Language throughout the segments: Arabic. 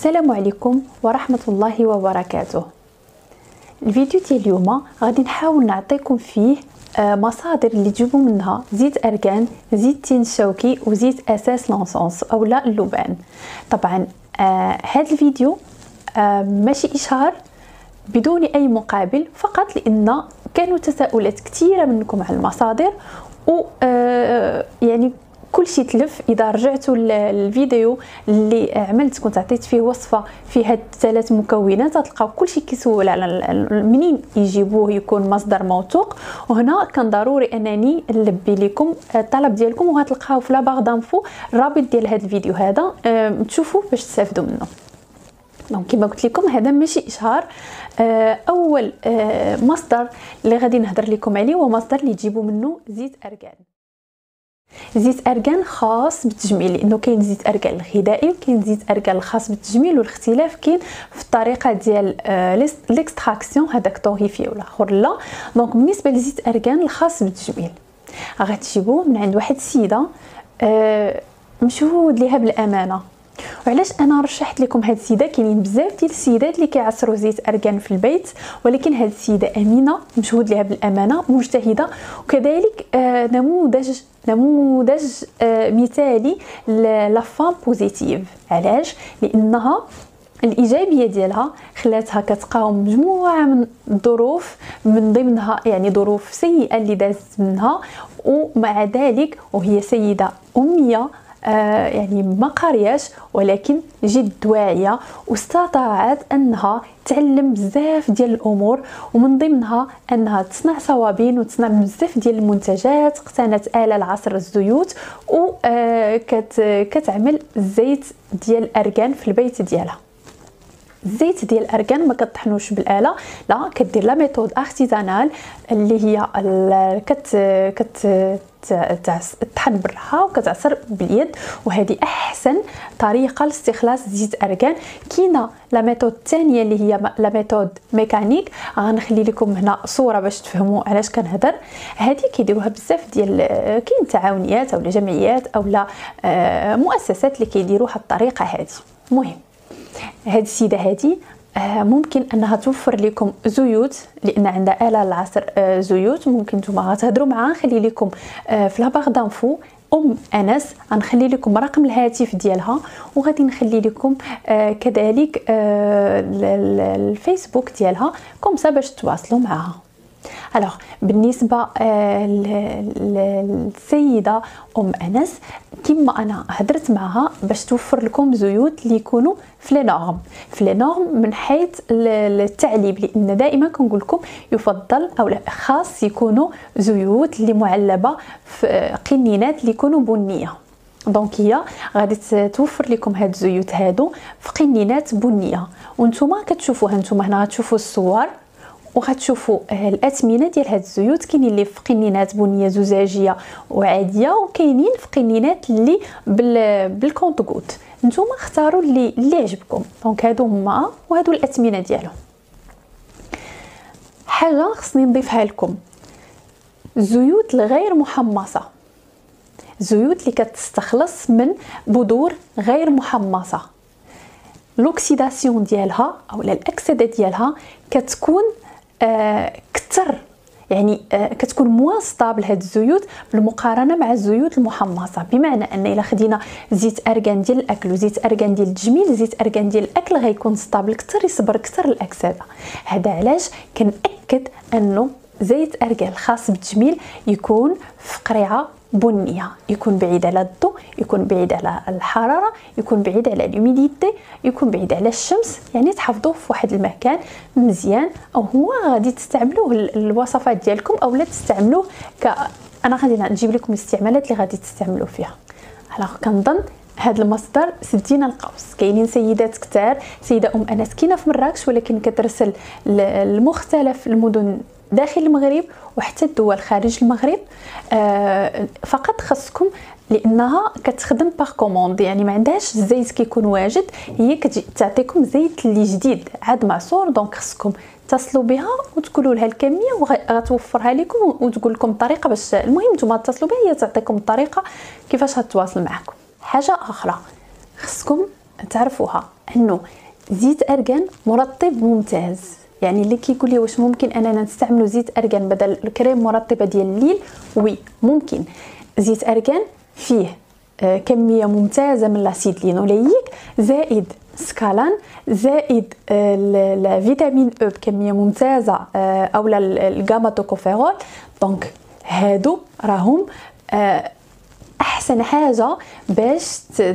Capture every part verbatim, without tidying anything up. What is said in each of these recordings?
السلام عليكم ورحمة الله وبركاته. الفيديو ديال اليوم غادي نحاول نعطيكم فيه مصادر اللي تجيبوا منها زيت ارغان، زيت تين الشوكي وزيت اساس لانسونس اولا اللبان. طبعا هذا الفيديو ماشي اشهار بدون اي مقابل، فقط لان كانوا تساؤلات كثيره منكم على المصادر و يعني كل شيء تلف. اذا رجعتوا للفيديو اللي عملت كنت عطيت فيه وصفه في هاد الثلاث مكونات، غتلقاو كل شيء كيسول على منين يجيبوه يكون مصدر موثوق. وهنا كان ضروري انني نلبي لكم الطلب ديالكم، وغتلقاو في لا باغ دانفو الرابط ديال هذا الفيديو هذا تشوفوا باش تستافدوا منه. دونك كما قلت لكم هذا ماشي اشهار. اول مصدر اللي غادي نهضر لكم عليه هو مصدر اللي تجيبوا منه زيت ارغان. زيت ارغان خاص بالتجميل، لانه كاين زيت ارغان الغذائي وكاين زيت ارغان الخاص بالتجميل، والاختلاف كاين في الطريقه ديال ليكستراكسيون، هذاك طوهيفي ولا اخر لا. دونك بالنسبه لزيت ارغان الخاص بالتجميل غتجيبوه من عند واحد السيده مشهود ليها بالامانه. وعلاش انا رشحت لكم هاد السيده؟ كاينين بزاف ديال السيدات اللي كيعصروا زيت ارغان في البيت، ولكن هاد السيده امينه مشهود لها بالامانه، مجتهده، وكذلك آه نموذج نموذج آه مثالي لا فام بوزيتيف. علاش؟ لانها الايجابيه ديالها خلاتها كتقاوم مجموعه من الظروف، من ضمنها يعني ظروف سيئه اللي دازت منها، ومع ذلك وهي سيده اميه آه يعني ما قارياش ولكن جد واعيه، واستطاعت انها تعلم بزاف ديال الامور، ومن ضمنها انها تصنع صوابين وتصنع بزاف ديال المنتجات. اقتنت آلة لعصر الزيوت وكتعمل زيت ديال ارغان في البيت ديالها. الزيت ديال الارغان ما كطحنوش بالاله، لا، كدير لا ميثود ارتيزانال اللي هي كت كت تطحن بالراحه وكتعصر باليد، وهذه احسن طريقه لاستخلاص زيت ارغان. كاينه لا ميثود الثانيه اللي هي لا ميثود ميكانيك، غنخلي لكم هنا صوره باش تفهموا علاش كنهضر. هذه كيديروها بزاف ديال كاين تعاونيات اولا جمعيات اولا مؤسسات اللي كيديروا هذه الطريقه هذه. المهم هذه السيده هذه ممكن انها توفر لكم زيوت، لان عندها آلة لعصر زيوت. ممكن نتوما غتهضروا معها، نخلي لكم في لا باغ دانفو ام انس، غنخلي لكم رقم الهاتف ديالها، وغادي نخلي لكم كذلك الفيسبوك ديالها كومسا باش تواصلوا معها. الوغ بالنسبه للسيده ام انس، كما انا هضرت معها باش توفر لكم زيوت اللي يكونوا في لي نورم في لي نورم من حيث التعليب، لان دائما كنقول لكم يفضل او خاص يكونوا زيوت اللي معلبه في قنينات اللي يكونوا بنيه. دونك هي غادي توفر لكم هاد الزيوت هادو في قنينات بنيه، وانتم كتشوفوها. انتم هنا غتشوفوا الصور وغتشوفوا الاثمنه ديال هاد الزيوت. كاينين اللي في قنينات بنيه زجاجيه وعاديه، وكاينين في قنينات اللي بالكونطغوت. نتوما اختاروا اللي اللي يعجبكم. دونك هادو هما وهادو الاثمنه ديالهم. حاجه خصني نضيفها لكم، الزيوت الغير محمصه، الزيوت اللي كتستخلص من بذور غير محمصه، لوكسيداسيون ديالها اولا الاكسده ديالها كتكون آه كتر، يعني آه كتكون موان ستابل هاد الزيوت بالمقارنه مع الزيوت المحمصه. بمعنى ان الا خدينا زيت ارغان ديال الاكل وزيت ارغان ديال التجميل، زيت ارغان ديال الاكل غيكون ستابل كتر، يصبر كتر الاكسده. هذا علاش كنأكد انه زيت ارغان الخاص بالتجميل يكون في قريعه بنيه، يكون بعيد على الضوء، يكون بعيد على الحراره، يكون بعيد على الهوميديتي، يكون بعيد على الشمس، يعني تحفظوه في واحد المكان مزيان. او هو غادي تستعملوه الوصفات ديالكم اولا تستعملوه ك انا غادي نجيب لكم الاستعمالات اللي غادي تستعملوه فيها. الوغ كنظن هذا المصدر سدينا القوس. كاينين سيدات كتار، سيده ام انس كاينه في مراكش ولكن كترسل لمختلف المدن داخل المغرب وحتى الدول خارج المغرب. آه فقط خصكم، لانها كتخدم باغ كوموند، يعني ما عندهاش الزيت كيكون واجد، هي كتعطيكم زيت اللي جديد عاد معصور. دونك خصكم اتصلوا بها وتقولوا لها الكميه وغتوفرها لكم وتقول لكم الطريقه باش، المهم نتوما اتصلوا بها هي تعطيكم الطريقه كيفاش غتواصل معكم. حاجه اخرى خصكم تعرفوها انه زيت ارغان مرطب ممتاز. يعني اللي كيقول لي واش ممكن اننا نستعملوا زيت ارغان بدل الكريم مرطبه ديال الليل، وي ممكن. زيت ارغان فيه آه كميه ممتازه من لاسيد لينوليك زائد سكالان زائد آه الفيتامين او بكميه ممتازه آه اولا الغاما توكوفيرول. دونك هادو راهم آه احسن حاجه باش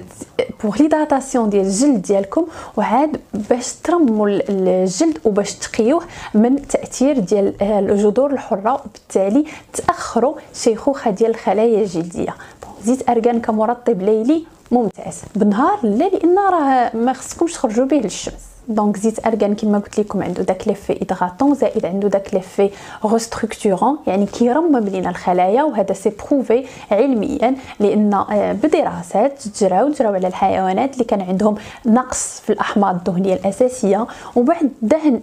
بوغ ليداتاسيون ديال الجلد ديالكم، وعاد باش ترموا الجلد وباش تقيوه من تاثير ديال الجذور الحره، وبالتالي تاخروا شيخوخه ديال الخلايا الجلديه. زيت ارغان كمرطب ليلي ممتاز، بالنهار لا، لان راه ما خصكمش تخرجوا به للشمس. دونك زيت ارغان كما قلت لكم عنده داك ليفي ادغاتون زائد عنده داك ليفي ريستركتورون، يعني كيرمم لينا الخلايا، وهذا سي بروفي علميا لان بدراسات تجراو تجراو على الحيوانات اللي كان عندهم نقص في الاحماض الدهنيه الاساسيه، وبعد دهن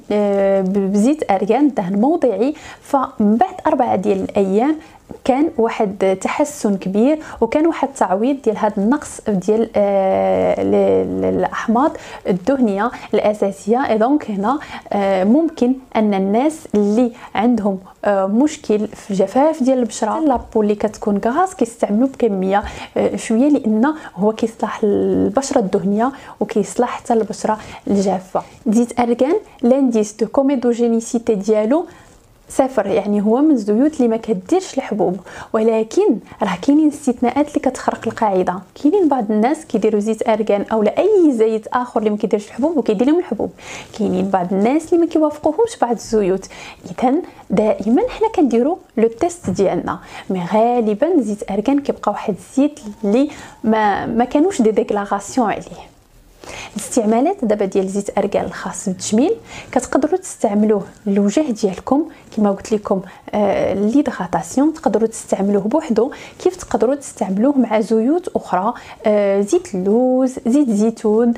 بزيت ارغان دهن موضعي، فمن بعد اربعه ديال الايام كان واحد تحسن كبير، وكان واحد تعويض ديال هذا النقص ديال آه الاحماض الدهنيه الاساسيه. اي دونك هنا آه ممكن ان الناس اللي عندهم آه مشكل في جفاف ديال البشره، لابو اللي كتكون غاز، كيستعملوا بكميه آه شويه، لان هو كيصلح البشره الدهنيه وكيصلح حتى البشره الجافه. زيت ارغان لانديس دو كوميدوجينيسيتي ديالو صفر، يعني هو من الزيوت اللي ما كديرش الحبوب، ولكن راه كاينين استثناءات اللي كتخرق القاعده. كاينين بعض الناس كيديروا زيت ارغان او لا اي زيت اخر اللي ما كيديرش الحبوب وكيدير لهم الحبوب. كاينين بعض الناس اللي ما كيوافقوهمش بعض الزيوت. اذا دائما حنا كنديروا لو تيست ديالنا، مي غالبا زيت ارغان كيبقى واحد الزيت اللي ما ما كانوش دي ديكلاراسيون عليه. الاستعمالات دابا ديال زيت ارغان الخاص بالتجميل، كتقدروا تستعملوه للوجه ديالكم كما قلت لكم آه ليدغاتاسيون، تقدروا تستعملوه بوحدو، كيف تقدروا تستعملوه مع زيوت اخرى، آه زيت اللوز، زيت زيتون،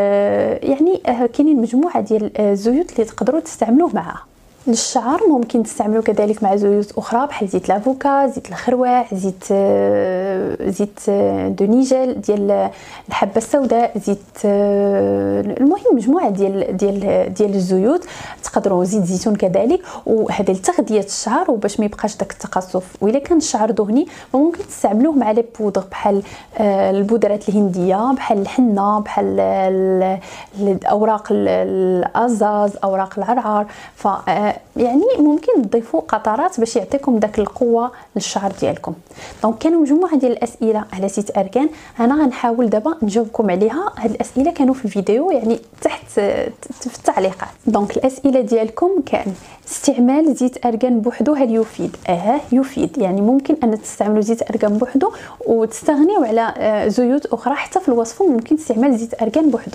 آه يعني آه كاينين مجموعه ديال الزيوت اللي تقدروا تستعملوه معها. للشعر ممكن تستعملوا كذلك مع زيوت اخرى بحال زيت لافوكا، زيت الخروع، زيت زيت دو نيجل ديال الحبه السوداء، زيت المهم مجموعه ديال ديال ديال الزيوت. تقدروا زيت زيتون كذلك، وهذا لتغذيه الشعر وباش ما يبقاش داك التقصف. واذا كان الشعر دهني ممكن تستعملوه مع لي بودر بحال البودرات الهنديه، بحال الحنه، بحال الاوراق الازاز، اوراق العرعر. ف يعني ممكن تضيفوا قطرات باش يعطيكم داك القوه للشعر ديالكم. دونك كانوا مجموعه ديال الاسئله على زيت ارغان، انا غنحاول دابا نجاوبكم عليها. هاد الاسئله كانوا في الفيديو يعني تحت في التعليقات. دونك الاسئله ديالكم كان استعمال زيت ارغان بوحدو هل يفيد؟ اه يفيد، يعني ممكن ان تستعملوا زيت ارغان بوحدو وتستغنيوا على زيوت اخرى. حتى في الوصفه ممكن استعمال زيت ارغان بوحدو.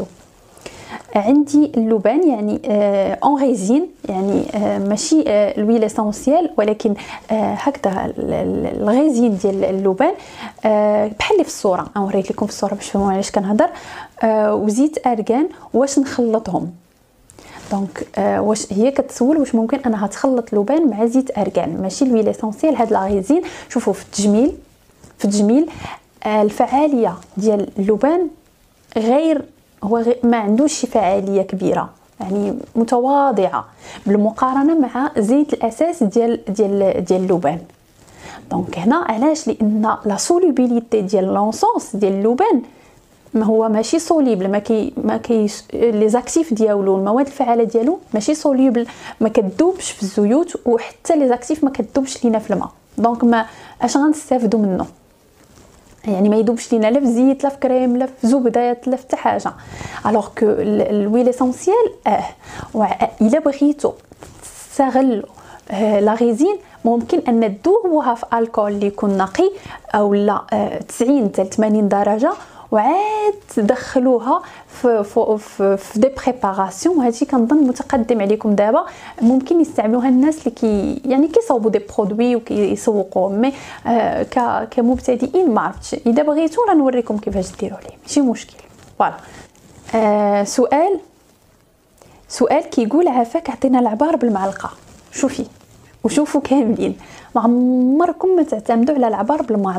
عندي اللبان يعني اون آه ريزين، يعني آه ماشي آه الويل اسونسيال، ولكن آه هكذا الغيزين ديال اللبان آه بحال اللي في الصوره. نوريك لكم في الصوره باش تفهموا علاش كنهضر. آه وزيت ارغان واش نخلطهم؟ دونك آه واش هي كتسول واش ممكن انها تخلط لبان مع زيت ارغان، ماشي الويل اسونسيال. هاد لا ريزين شوفوا في التجميل في التجميل آه الفعاليه ديال اللبان غير هو ما عندوش فعاليه كبيره، يعني متواضعه بالمقارنه مع زيت الاساس ديال ديال ديال اللبان. دونك هنا علاش؟ لان لا سولوبيليتي ديال لونسونس ديال اللبان ما هو ماشي سوليبل، ما كي ما كي لي زاكتيف ديالو، المواد الفعاله ديالو ماشي سوليبل، ما كتذوبش في الزيوت، وحتى لي زاكتيف ما كتذوبش لينا في الماء. دونك ما اش غنستافدوا منه؟ يعني ما يذوبش لينا لا في زيت لا في كريم لا في زبدات لا في حتى حاجه. الوغ كو الويل اسونسيال اه الا بغيتو تستغلوا آه لا ريزين ممكن ان تذوبوها في الكول اللي يكون نقي او لا آه تسعين حتى ثمانين درجه، وعاد تدخلوها في في في دي بريباراسيون. وهادشي كنظن متقدم عليكم دابا، ممكن يستعملوها الناس اللي كي يعني كيصاوبوا دي برودوي وكيسوقوهم، مي آه ك كمبتدئين ما عرفتش. اذا بغيتو غنوريكم كيفاش ديروا ليه، ماشي مشكل. فوالا آه سؤال سؤال كيقول عافاك عطينا العبار بالمعلقه. شوفي وشوفوا كاملين، ما عمركم ما تعتمدوا على العبار بالمعلقه.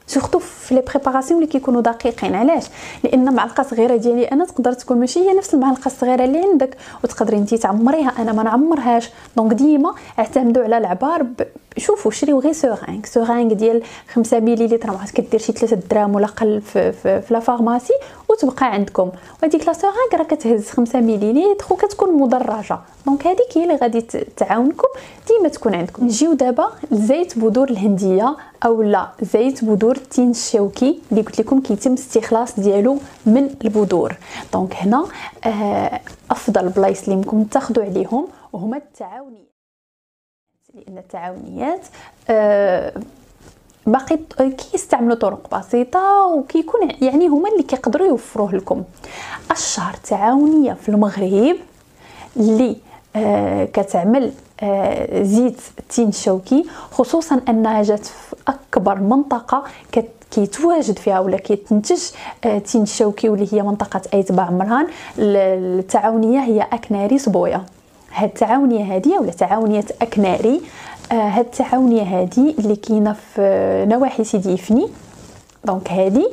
سورتو في لي بريباراسيون اللي كيكونوا دقيقين. علاش؟ لان معلقه صغيره ديالي انا تقدر تكون ماشي هي نفس المعلقه الصغيره اللي عندك، وتقدري انت تعمريها انا ما نعمرهاش. دونك ديما اعتمدوا على العبار ب... شوفوا شريو غير سورانك سورانك ديال خمسة مليلتر ما كدير شي ثلاثة دراهم ولا قل في, في, في لا فارماسي وتبقى عندكم، وهذيك لا سورانك راه كتهز خمسة مليلتر وكتكون مدرجه. دونك هذيك هي اللي غادي تعاونكم ديما تكون عندكم. نجيو دابا لزيت بذور الهنديه او لا زيت بذور التين الشوكي اللي قلت لكم كيتم استخلاص ديالو من البذور. دونك هنا آه افضل بلايص اللي ممكن تاخذوا عليهم وهما التعاونيات، لان التعاونيات آه باقي كيستعملوا طرق بسيطه وكيكون يعني هما اللي كيقدروا يوفروه لكم. اشهر تعاونيه في المغرب اللي آه كتعمل آه زيت التين الشوكي، خصوصا انها جات في اكبر منطقه كت كيتواجد فيها ولا كيتنتج التين الشوكي واللي هي منطقه ايت بعمران. التعاونيه هي اكناري صبويه. هاد التعاونيه هذه ولا تعاونيه اكناري، آه هاد التعاونيه هذه اللي كاينه في نواحي سيدي يفني. دونك هذه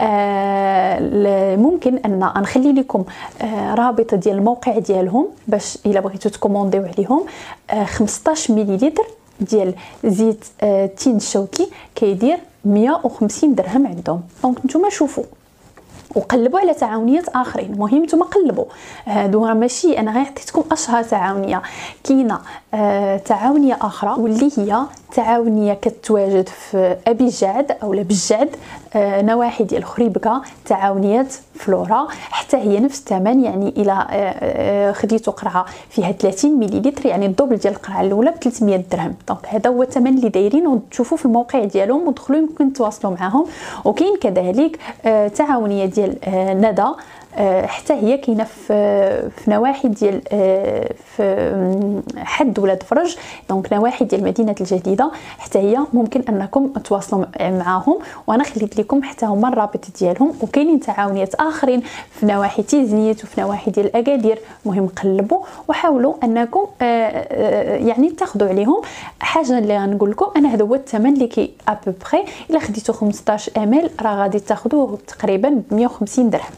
آه ممكن ان نخلي لكم آه رابط ديال الموقع ديالهم باش الا بغيتو تكومونديو عليهم. آه خمسطاش مليلتر ديال زيت التين آه الشوكي كيدير مية وخمسين درهم عندهم. دونك نتوما شوفوا وقلبوا على تعاونيات اخرين. المهم نتوما قلبوا هادو راه ماشي انا غير عطيتكم اشهر تعاونيه. كاينه آه تعاونيه اخرى واللي هي تعاونيه كتواجد في ابي الجعد اولا بالجعد آه نواحي ديال خريبكه، تعاونيات فلورا. حتى هي نفس الثمن، يعني الى آه آه خديتو قرعه فيها ثلاثين مليلتر يعني الدوبل ديال القرعه الاولى ب ثلاثمية درهم. دونك هذا هو الثمن اللي دايرين، وتشوفوا في الموقع ديالهم ودخلوا يمكن تواصلوا معهم. وكاين كذلك آه تعاونيه ديال آه ندى آه حتى هي كاينه في في نواحي ديال آه في حد ولاد فرج. دونك نواحي ديال مدينه الجديده، حتى هي ممكن انكم تواصلوا معاهم وانا خليت لكم حتى هما الرابط ديالهم. وكاينين تعاونيات اخرين في نواحي تيزنيت وفي نواحي ديال اكادير. المهم قلبوا وحاولوا انكم آه آه يعني تاخذوا عليهم. حاجه اللي غنقول لكم انا هذا هو الثمن اللي كي ابوبري الا خديتو خمسطاش امل راه غادي تاخذوه تقريبا ب مية وخمسين درهم.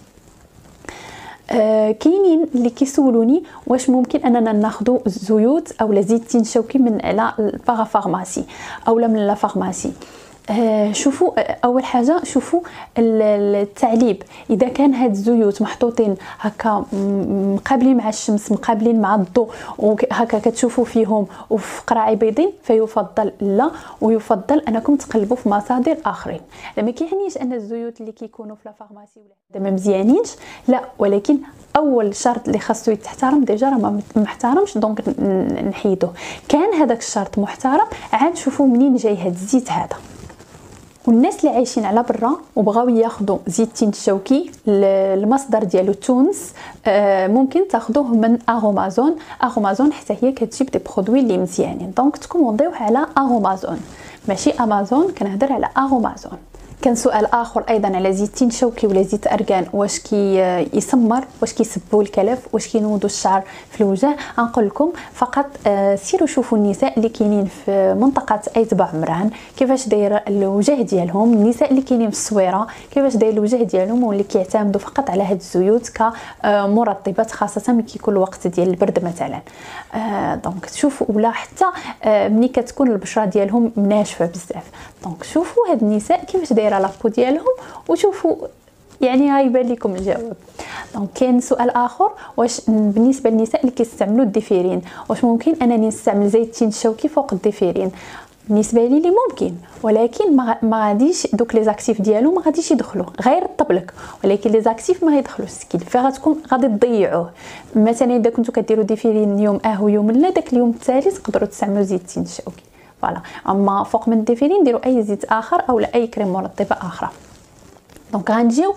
آه كاينين اللي كيسولوني واش ممكن اننا ناخذوا الزيوت او زيت التين الشوكي من على البارافارماسي اولا من لا فارماسي. آه شوفوا اول حاجه شوفوا التعليب. اذا كان هاد الزيوت محطوطين هكا مقابلين مع الشمس مقابلين مع الضوء وهكا كتشوفوا فيهم وفي قراعي بيضين فيفضل لا، ويفضل انكم تقلبوا في مصادر اخرين. ما كيعنيش ان الزيوت اللي كيكونوا في لا فارماسي ولا ما مزيانينش، لا، ولكن اول شرط اللي خاصو يتحترم ديجا راه ما محترمش دونك نحيدوه. كان هذاك الشرط محترم عاد شوفوا منين جاي هذا الزيت هذا. والناس اللي عايشين على برا وبغاو ياخذوا زيت التين الشوكي المصدر ديالو تونس ممكن تاخذوه من اغومازون. اغومازون حتى هي كتجيب دي برودوي اللي مزيانين، دونك تكومونديوه على اغومازون ماشي امازون، كنهضر على اغومازون. كان سؤال اخر ايضا على زيت التين الشوكي ولا زيت ارغان واش كي يسمر، واش كيسبوا الكلف، واش كينوضوا الشعر في الوجه. غنقول لكم فقط سيروا شوفوا النساء اللي كاينين في منطقه ايت بعمران كيفاش داير الوجه ديالهم، النساء اللي كاينين في الصويره كيفاش داير الوجه ديالهم، واللي كيعتمدوا فقط على هاد الزيوت كمرطبات خاصه ملي كيكون الوقت ديال البرد مثلا. دونك شوفوا، ولا حتى ملي كتكون البشره ديالهم ناشفه بزاف. دونك شوفوا هاد النساء كيفاش دايره لابو ديالهم وشوفوا يعني غيبان لكم الجواب. دونك كاين سؤال اخر واش بالنسبه للنساء اللي كيستعملوا الديفيرين واش ممكن انني نستعمل زيت التين الشوكي فوق الديفيرين؟ بالنسبه لي لي ممكن، ولكن ما غاديش دوك لي زاكتيف ديالو ما غاديش يدخلوا، غير طبلك، ولكن لي زاكتيف ما يدخلوش السكين فغتكون غادي تضيعوه. مثلا اذا كنتو كديروا ديفيرين يوم اه ويوم لا، داك اليوم الثالث تقدروا تستعملوا زيت التين الشوكي. فوالا، اما فوق من الديفيرين ديروا اي زيت اخر او اي كريم مرطبه اخرى. دونك غنجيو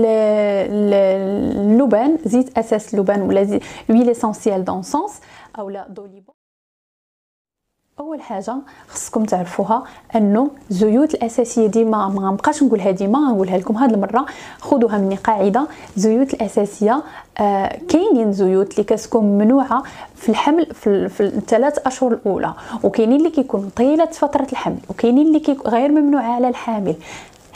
للبان، زيت اساس اللبان ولا زيت لويل اسونسيال دونسونس اولا دوليبو. اول حاجه خصكم تعرفوها انه الزيوت الاساسيه ديما ما غنبقاش نقولها ديما، غنقولها لكم هذه المره خذوها مني قاعده. الزيوت الاساسيه آه كاينين زيوت اللي كتكون ممنوعه في الحمل في, في الثلاث اشهر الاولى، وكاينين اللي كيكونوا طيله فتره الحمل، وكاينين اللي كي غير ممنوعه على الحامل.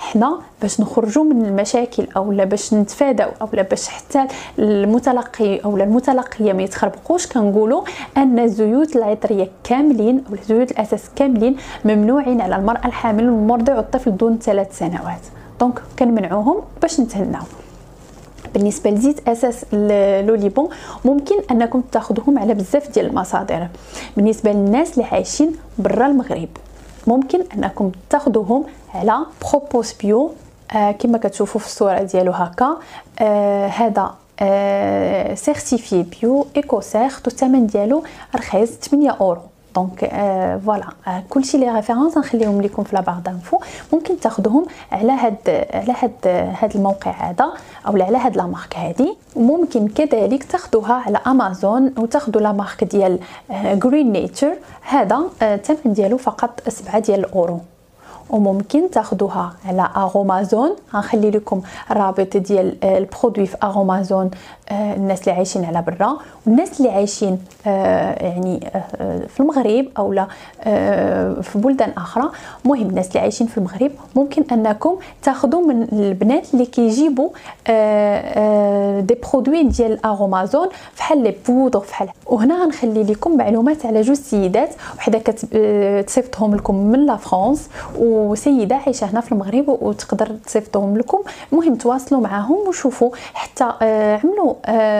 حنا باش نخرجوا من المشاكل اولا باش نتفاداو اولا باش حتى المتلقي اولا المتلقيه ما يتخربقوش، كنقولوا ان الزيوت العطريه كاملين او زيوت الاساس كاملين ممنوعين على المراه الحامل والمرضع والطفل دون ثلاث سنوات. دونك كنمنعوهم باش نتهناو. بالنسبه لزيت اساس لوليبون ممكن انكم تاخذوهم على بزاف ديال المصادر. بالنسبه للناس اللي عايشين برا المغرب ممكن انكم تاخذوهم على بروبوس بيو آه كما كتشوفوا في الصوره ديالو هكا. آه هذا آه سيرتيفي بيو ايكو سيرت والثمن ديالو رخيص ثمانية اورو. دونك آه فوالا آه كلشي لي ريفيرونس نخليهم لكم في لا بار دانفو. ممكن تاخذوهم على هاد على هاد هاد الموقع هذا او على هاد لا مارك هذه. وممكن كذلك تاخذوها على امازون وتاخذوا لا مارك ديال جرين نيتشر. هذا الثمن آه ديالو فقط سبعة ديال الاورو. وممكن تاخذوها على اغومازون، غنخلي لكم الرابط ديال البرودوي في اغومازون. الناس اللي عايشين على برا والناس اللي عايشين يعني في المغرب او لا في بلدان اخرى. مهم الناس اللي عايشين في المغرب ممكن انكم تاخذوا من البنات اللي كيجيبوا دي برودوي ديال اغومازون فحال لي بودر فحال. وهنا غنخلي لكم معلومات على جوج سيدات، وحده كتصيفطهم لكم من لا فرانس وسيده عايشه هنا في المغرب وتقدر تصيفطهم لكم. المهم تواصلوا معاهم وشوفوا حتى عملوا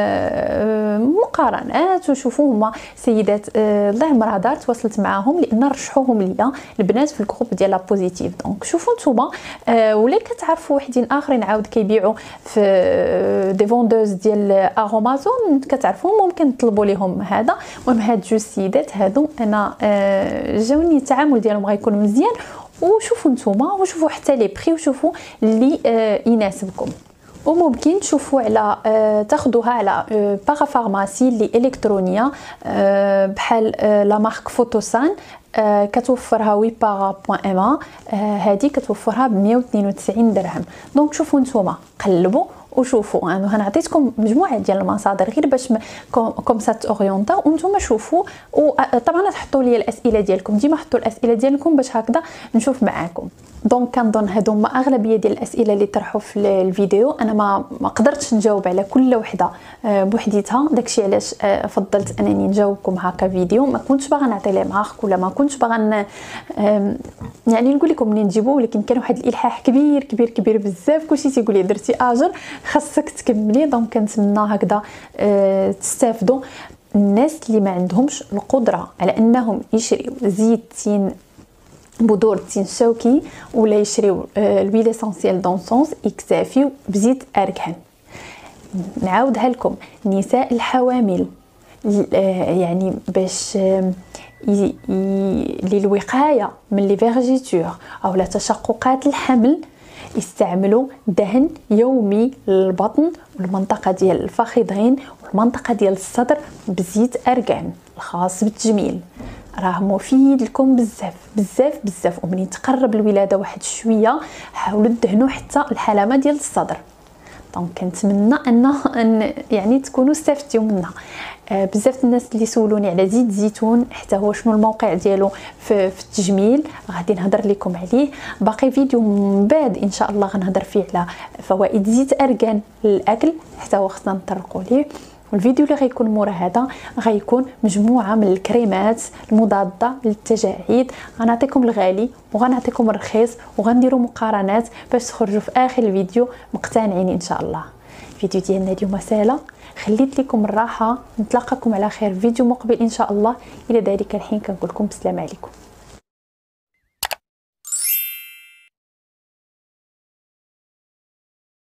مقارنات وشوفوا هما سيدات الله يعمرها دار تواصلت معاهم لان رشحوهم ليا البنات في الجروب ديال لا بوزيتيف. دونك شوفوا نتوما ولا كتعرفوا وحدين اخرين عاود كيبيعوا في دي فوندوز ديال اغومازون كتعرفوا ممكن تطلبوا لهم هذا. المهم هاد جوج سيدات هادو انا جاوني التعامل ديالهم غيكون مزيان. وشوفوا نتوما وشوفوا حتى لي بري وشوفوا اللي آه يناسبكم. وممكن تشوفوا على آه تاخذوها على آه بارافارماسي اللي الكترونيه آه بحال آه لا مارك فوتوسان آه كتوفرها ويبارا بوان ام آه هذه كتوفرها ب مية واثنين وتسعين درهم. دونك شوفوا نتوما قلبوا وشوفوا. انا يعني هنعطيكم مجموعه ديال المصادر غير باش كوم سات اورينتا وانتم شوفوا. وطبعا تحطوا لي الاسئله ديالكم، ديما حطوا الاسئله ديالكم باش هكذا نشوف معاكم. دونك كنظن هادو هما اغلبيه ديال الاسئله اللي طرحوا في الفيديو. انا ما ما قدرتش نجاوب على كل وحده بوحديتها، داكشي علاش فضلت انني نجاوبكم هكا فيديو. ما كنتش باغا نعطي لي مارك ولا ما كنتش باغا يعني نقول لكم منين نجيبو، ولكن كان واحد الالحاح كبير كبير كبير بزاف. كلشي تيقول لي درتي اجر خاصك تكملي. دونك كنتمنى هكذا أه تستافدوا. الناس اللي ما عندهمش القدره على انهم يشريو زيت تين بذور التين الشوكي ولا يشريو الويل اسونسيال دونسونس يكتفيو بزيت اركان. نعاودها لكم، نساء الحوامل يعني باش للوقايه من لي فيرجيتور او لا تشققات الحمل يستعملوا دهن يومي للبطن والمنطقه ديال الفخذين والمنطقه ديال الصدر بزيت ارغان الخاص بالتجميل. راه مفيد لكم بزاف بزاف بزاف. ومنين تقرب الولاده واحد شويه حاولوا تدهنوا حتى الحلمه ديال الصدر. دونك كنتمنى ان ان يعني تكونوا استفدتوا منها. آه بزاف الناس اللي سولوني على زيت زيتون حتى هو شنو الموقع ديالو في, في التجميل، غادي نهضر لكم عليه. باقي فيديو من بعد ان شاء الله غنهضر فيه على فوائد زيت ارغان للاكل، حتى هو خصنا نطرقوا ليه. والفيديو اللي غيكون مورا هذا غيكون مجموعه من الكريمات المضاده للتجاعيد. غنعطيكم الغالي وغنعطيكم الرخيص وغنديروا مقارنات باش تخرجوا في اخر الفيديو مقتنعين ان شاء الله. الفيديو ديالنا اليوم سهله، خليت لكم الراحه. نتلاقاكم على خير فيديو مقبل ان شاء الله. الى ذلك الحين كنقول لكم بسلام عليكم.